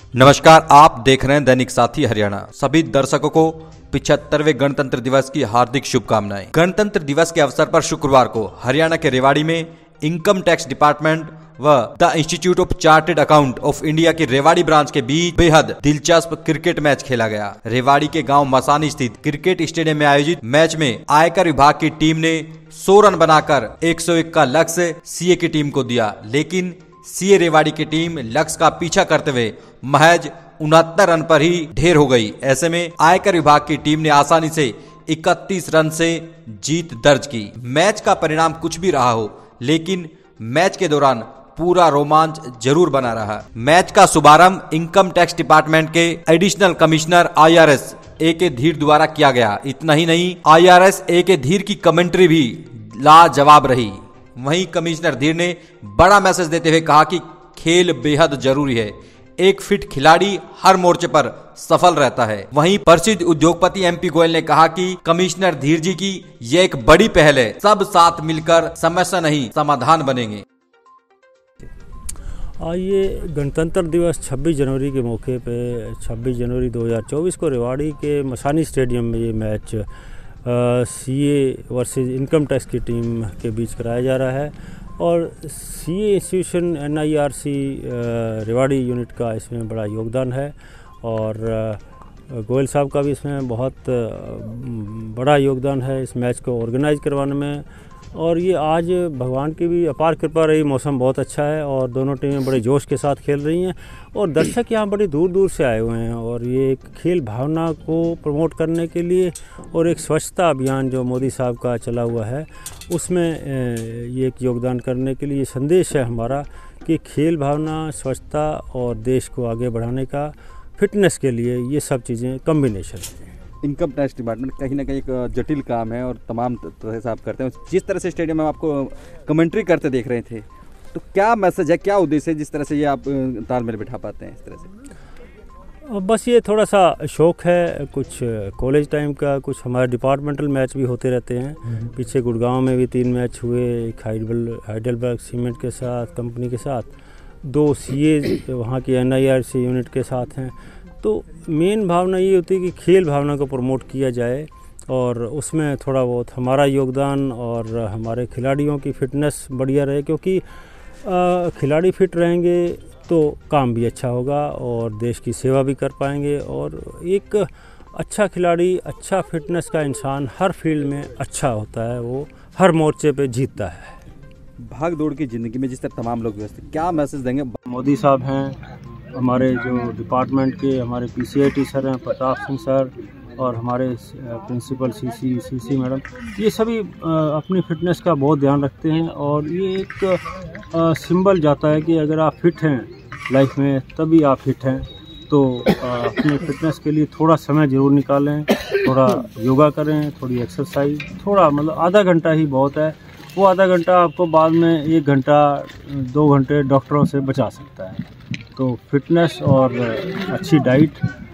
नमस्कार, आप देख रहे हैं दैनिक साथी हरियाणा। सभी दर्शकों को 75वें गणतंत्र दिवस की हार्दिक शुभकामनाएं। गणतंत्र दिवस के अवसर पर शुक्रवार को हरियाणा के रेवाड़ी में इनकम टैक्स डिपार्टमेंट व the institute of chartered account of India की रेवाड़ी ब्रांच के बीच बेहद दिलचस्प क्रिकेट मैच खेला गया। रेवाड़ी के गांव मसानी स्थित क्रिकेट स्टेडियम में आयोजित मैच में आयकर विभाग की टीम ने 100 रन बनाकर 101 का लक्ष्य सीए की टीम को दिया, लेकिन सीए रेवाड़ी की टीम लक्ष्य का पीछा करते हुए महज 69 रन पर ही ढेर हो गई। ऐसे में आयकर विभाग की टीम ने आसानी से 31 रन से जीत दर्ज की। मैच का परिणाम कुछ भी रहा हो, लेकिन मैच के दौरान पूरा रोमांच जरूर बना रहा। मैच का शुभारंभ इनकम टैक्स डिपार्टमेंट के एडिशनल कमिश्नर IRS A.K. धीर द्वारा किया गया। इतना ही नहीं, IRS A.K. धीर की कमेंट्री भी लाजवाब रही। वहीं कमिश्नर धीर ने बड़ा मैसेज देते हुए कहा कि खेल बेहद जरूरी है, एक फिट खिलाड़ी हर मोर्चे पर सफल रहता है। वहीं प्रसिद्ध उद्योगपति MP गोयल ने कहा कि कमिश्नर धीर जी की यह एक बड़ी पहल है, सब साथ मिलकर समस्या नहीं समाधान बनेंगे। ये गणतंत्र दिवस 26 जनवरी के मौके पे 26 जनवरी 2024 को रेवाड़ी के मसानी स्टेडियम में ये match CA versus income tax की टीम के बीच कराया जा रहा है और CA institution NIRC Rewari unit का इसमें बड़ा योगदान है और गोयल साहब का भी इसमें बहुत बड़ा योगदान है इस मैच को ऑर्गेनाइज करवाने में। और ये आज भगवान की भी अपार कृपा रही, मौसम बहुत अच्छा है और दोनों टीमें बड़े जोश के साथ खेल रही हैं और दर्शक यहाँ बड़ी दूर दूर से आए हुए हैं और ये एक खेल भावना को प्रमोट करने के लिए और एक स्वच्छता अभियान जो मोदी साहब का चला हुआ है उसमें ये एक योगदान करने के लिए संदेश है हमारा कि खेल भावना, स्वच्छता और देश को आगे बढ़ाने का, फिटनेस के लिए ये सब चीज़ें कम्बिनेशन है। इनकम टैक्स डिपार्टमेंट कहीं ना कहीं एक जटिल काम है और तमाम तरह से आप करते हैं। जिस तरह से स्टेडियम में आपको कमेंट्री करते देख रहे थे, तो क्या मैसेज है, क्या उद्देश्य है जिस तरह से ये आप तालमेल बिठा पाते हैं इस तरह से? बस ये थोड़ा सा शौक़ है, कुछ कॉलेज टाइम का, कुछ हमारे डिपार्टमेंटल मैच भी होते रहते हैं। पीछे गुड़गांव में भी 3 मैच हुए, एक हाइडेलबर्ग सीमेंट के साथ कंपनी के साथ, 2 CA वहाँ की NIRC यूनिट के साथ हैं। तो मेन भावना ये होती है कि खेल भावना को प्रमोट किया जाए और उसमें थोड़ा बहुत हमारा योगदान और हमारे खिलाड़ियों की फ़िटनेस बढ़िया रहे, क्योंकि खिलाड़ी फिट रहेंगे तो काम भी अच्छा होगा और देश की सेवा भी कर पाएंगे। और एक अच्छा खिलाड़ी, अच्छा फिटनेस का इंसान हर फील्ड में अच्छा होता है, वो हर मोर्चे पे जीतता है। भाग दौड़ की ज़िंदगी में जिस तरह तमाम लोग व्यस्त, क्या मैसेज देंगे? मोदी साहब हैं, हमारे जो डिपार्टमेंट के हमारे PCIT सर हैं, प्रताप सिंह सर और हमारे प्रिंसिपल CC मैडम, ये सभी अपनी फिटनेस का बहुत ध्यान रखते हैं और ये एक सिंबल जाता है कि अगर आप फिट हैं लाइफ में तभी आप फिट हैं। तो अपनी फिटनेस के लिए थोड़ा समय ज़रूर निकालें, थोड़ा योगा करें, थोड़ी एक्सरसाइज, थोड़ा मतलब आधा घंटा ही बहुत है। वो आधा घंटा आपको बाद में 1 घंटा 2 घंटे डॉक्टरों से बचा सकता है। तो फिटनेस और अच्छी डाइट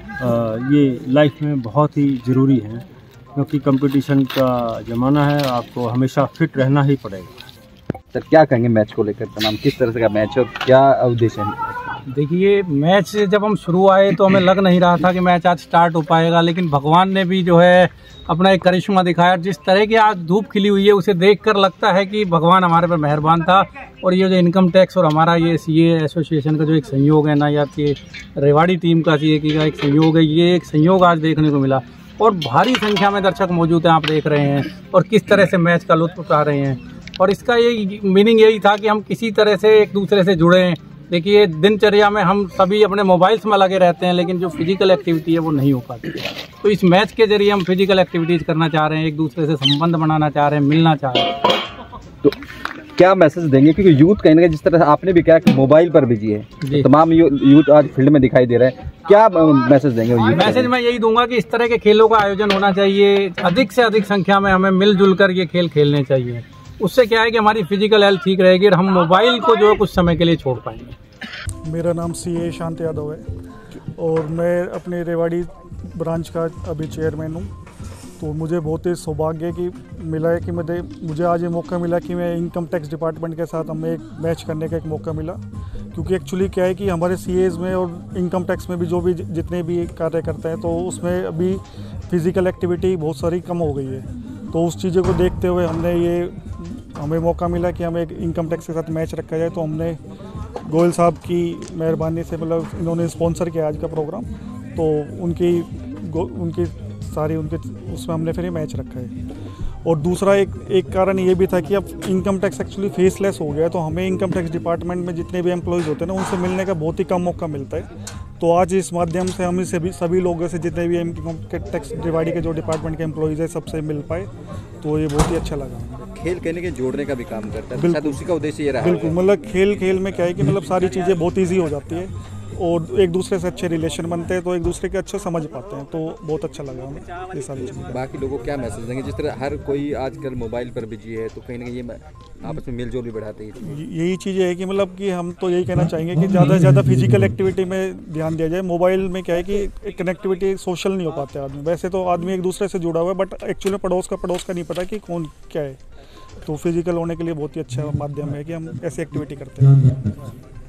ये लाइफ में बहुत ही ज़रूरी है, क्योंकि कंपटीशन का ज़माना है, आपको हमेशा फिट रहना ही पड़ेगा। सर, क्या कहेंगे मैच को लेकर? तमाम किस तरह से का मैच और क्या उद्देश्य है? देखिए, मैच जब हम शुरू आए तो हमें लग नहीं रहा था कि मैच आज स्टार्ट हो पाएगा, लेकिन भगवान ने भी जो है अपना एक करिश्मा दिखाया। जिस तरह की आज धूप खिली हुई है उसे देखकर लगता है कि भगवान हमारे पर मेहरबान था। और ये जो इनकम टैक्स और हमारा ये CA एसोसिएशन का जो एक संयोग है ना, या आपकी रेवाड़ी टीम का CA का एक संयोग है, ये एक संयोग आज देखने को मिला और भारी संख्या में दर्शक मौजूद हैं, आप देख रहे हैं और किस तरह से मैच का लुत्फ उठा रहे हैं। और इसका ये मीनिंग यही था कि हम किसी तरह से एक दूसरे से जुड़ें। देखिए, दिनचर्या में हम सभी अपने मोबाइल्स में लगे रहते हैं, लेकिन जो फिजिकल एक्टिविटी है वो नहीं हो पाती है। तो इस मैच के जरिए हम फिजिकल एक्टिविटीज़ करना चाह रहे हैं, एक दूसरे से संबंध बनाना चाह रहे हैं, मिलना चाह रहे हैं। तो क्या मैसेज देंगे? क्योंकि यूथ कहीं ना कहीं जिस तरह से आपने भी कहा कि मोबाइल पर बिजी है, तो तमाम यूथ आज फील्ड में दिखाई दे रहा है, क्या मैसेज देंगे? मैसेज मैं यही दूंगा कि इस तरह के खेलों का आयोजन होना चाहिए, अधिक से अधिक संख्या में हमें मिलजुल कर ये खेल खेलने चाहिए। उससे क्या है कि हमारी फिजिकल हेल्थ ठीक रहेगी और हम मोबाइल को जो है कुछ समय के लिए छोड़ पाएंगे। मेरा नाम CA शांत यादव है और मैं अपने रेवाड़ी ब्रांच का अभी चेयरमैन हूँ। तो मुझे बहुत ही सौभाग्य की मिला है कि मुझे आज ये मौका मिला कि मैं इनकम टैक्स डिपार्टमेंट के साथ हमें एक मैच करने का एक मौका मिला, क्योंकि एक्चुअली क्या है कि हमारे सीएज में और इनकम टैक्स में भी जो भी जितने भी कार्य करते हैं, तो उसमें अभी फिज़िकल एक्टिविटी बहुत सारी कम हो गई है। तो उस चीज़ों को देखते हुए हमें मौका मिला कि हमें एक इनकम टैक्स के साथ मैच रखा जाए। तो हमने गोयल साहब की मेहरबानी से, मतलब इन्होंने स्पॉन्सर किया आज का प्रोग्राम, तो उनकी सारी उसमें हमने फिर ये मैच रखा है। और दूसरा एक कारण ये भी था कि अब इनकम टैक्स एक्चुअली फेसलेस हो गया, तो हमें इनकम टैक्स डिपार्टमेंट में जितने भी एम्प्लॉयज़ होते हैं ना, उनसे मिलने का बहुत ही कम मौका मिलता है। तो आज इस माध्यम से हम सभी लोगों से, जितने भी इनकम टैक्स रेवाड़ी के जो डिपार्टमेंट के एम्प्लॉयज़ है, सबसे मिल पाए, तो ये बहुत ही अच्छा लगा। खेल कहने के जोड़ने का भी काम करता है, शायद उसी का उद्देश्य ये रहा है। बिल्कुल, मतलब खेल में क्या है कि मतलब सारी चीज़ें बहुत ईजी हो जाती है और एक दूसरे से अच्छे रिलेशन बनते हैं, तो एक दूसरे के अच्छे समझ पाते हैं, तो बहुत अच्छा लगा हमें ये सारी चीज़ें। बाकी लोगों को क्या मैसेज देंगे? जिस तरह हर कोई आजकल मोबाइल पर बिजी है, तो कहीं ना कहीं ये आपस में मेलजोल भी बढ़ाते हैं। यही चीज़ है कि मतलब कि हम तो यही कहना चाहेंगे कि ज़्यादा से ज़्यादा फिजिकल एक्टिविटी में ध्यान दिया जाए। मोबाइल में क्या है कि कनेक्टिविटी सोशल नहीं हो पाते आदमी, वैसे तो आदमी एक दूसरे से जुड़ा हुआ है, बट एक्चुअली पड़ोस का नहीं पता कि कौन क्या है। तो फिजिकल होने के लिए बहुत ही अच्छा माध्यम है कि हम ऐसी एक्टिविटी करते हैं।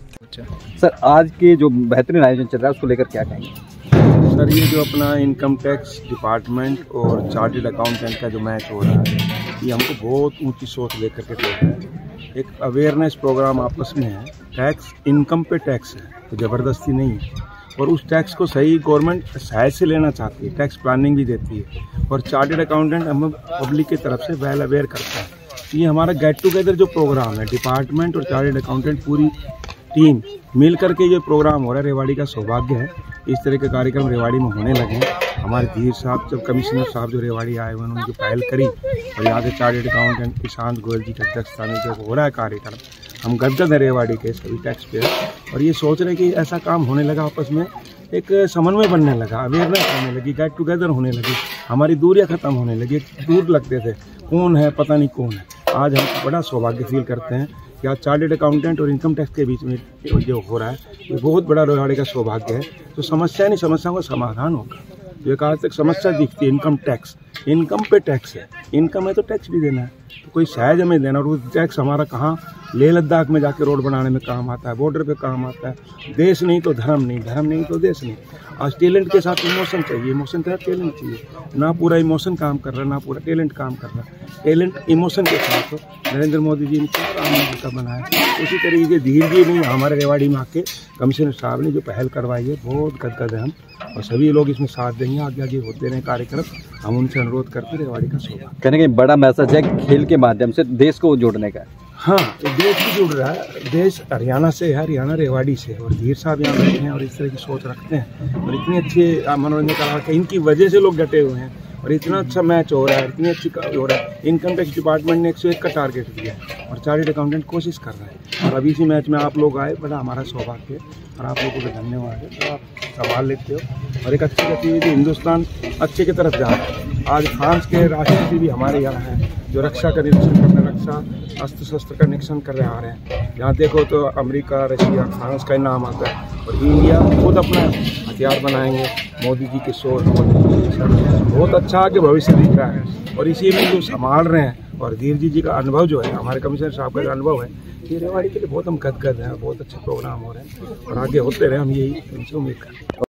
सर, आज के जो बेहतरीन आयोजन चल रहा है, उसको लेकर क्या कहेंगे? सर, ये जो अपना इनकम टैक्स डिपार्टमेंट और चार्टर्ड अकाउंटेंट का जो मैच हो रहा है, ये हमको बहुत ऊंची सोच लेकर के चल रहा है। एक अवेयरनेस प्रोग्राम आपस में है। टैक्स इनकम पे टैक्स है, तो ज़बरदस्ती नहीं है, और उस टैक्स को सही गवर्नमेंट साइड से लेना चाहती है, टैक्स प्लानिंग भी देती है, और चार्टर्ड अकाउंटेंट हम पब्लिक की तरफ से वेल अवेयर करता है। ये हमारा गेट टुगेदर जो प्रोग्राम है, डिपार्टमेंट और चार्टर्ड अकाउंटेंट पूरी टीम मिल करके ये प्रोग्राम हो रहा है, रेवाड़ी का सौभाग्य है। इस तरह के कार्यक्रम रेवाड़ी में होने लगे। हमारे धीर साहब, जब कमिश्नर साहब जो रेवाड़ी आए हुए, उन्होंने जो पहल करी, और यहाँ के चार्टर्ड अकाउंटेंट प्रशांत गोयल जी की अध्यक्षता में जब हो रहा है कार्यक्रम, हम गदगद है रेवाड़ी के सभी टैक्स पेयर, और ये सोच रहे कि ऐसा काम होने लगा, आपस में एक समन्वय बनने लगा, अवेयरनेस होने लगी, गेट टुगेदर होने लगी, हमारी दूरियाँ खत्म होने लगी। दूर लगते थे, कौन है पता नहीं कौन है। आज हम बड़ा सौभाग्य फील करते हैं कि आज चार्टर्ड अकाउंटेंट और इनकम टैक्स के बीच में जो हो रहा है, ये बहुत बड़ा रेवाड़ी का सौभाग्य है। तो समस्या नहीं, समस्याओं का समाधान होगा। जो एक आज तक समस्या दिखती है, इनकम टैक्स, इनकम पे टैक्स है, इनकम है तो टैक्स भी देना है, तो कोई सहज हमें देना। और वो टैक्स हमारा कहाँ, लेह लद्दाख में जाके रोड बनाने में काम आता है, बॉर्डर पे काम आता है। देश नहीं तो धर्म नहीं, धर्म नहीं तो देश नहीं। आज टैलेंट के साथ इमोशन चाहिए, इमोशन के साथ टैलेंट चाहिए। ना पूरा इमोशन काम कर रहा है, ना पूरा टैलेंट काम कर रहा है। टैलेंट इमोशन के साथ तो नरेंद्र मोदी जी ने क्या राम मंदिर का बनाया, उसी तरीके से धीर जी ने हमारे रेवाड़ी में आके कमिश्नर साहब ने जो पहल करवाई है, बहुत गदगद है हम, और सभी लोग इसमें साथ देंगे। आगे आगे होते रहे कार्यक्रम, हम उनसे अनुरोध करते रेवाड़ी का सौभाग्य। कहने का बड़ा मैसेज है खेल के माध्यम से देश को जोड़ने का। हाँ, देश भी जुड़ रहा है। देश हरियाणा से है, हरियाणा रेवाड़ी से, और धीर साहब यहाँ बैठे हैं और इस तरह की सोच रखते हैं, और इतने अच्छे मनोरंजन करा के इनकी वजह से लोग डटे हुए हैं, और इतना अच्छा मैच हो रहा है, इतनी अच्छी हो रहा है। इनकम टैक्स डिपार्टमेंट ने 101 का टारगेट दिया है, और चार्टर्ड अकाउंटेंट कोशिश कर रहा है। और अभी इसी मैच में आप लोग आए, बड़ा हमारा सौभाग्य है, और आप लोगों को धन्यवाद है। तो आप संभाल लेते हो, और एक अच्छी गतिविधि, हिंदुस्तान अच्छे की तरफ जा रहा है। आज फ्रांस के राष्ट्रपति भी हमारे यहाँ हैं, जो रक्षा का निरीक्षण कर रहे हैं, रक्षा अस्त्र शस्त्र का निरीक्षण कर रहे आ रहे हैं। यहाँ देखो तो अमेरिका, रशिया, फ्रांस का नाम आता है, और इंडिया खुद अपना हथियार बनाएंगे। मोदी जी की सोच, मोदी जी बहुत अच्छा आगे भविष्य दिख रहा है, और इसी में जो संभाल रहे हैं। और धीर जी का अनुभव जो है, हमारे कमिश्नर साहब का जो अनुभव है, ये रेवाड़ी के लिए बहुत हम गदगद हैं। बहुत अच्छे प्रोग्राम हो रहे हैं, और आगे होते रहे, हम यही उनसे उम्मीद करते हैं।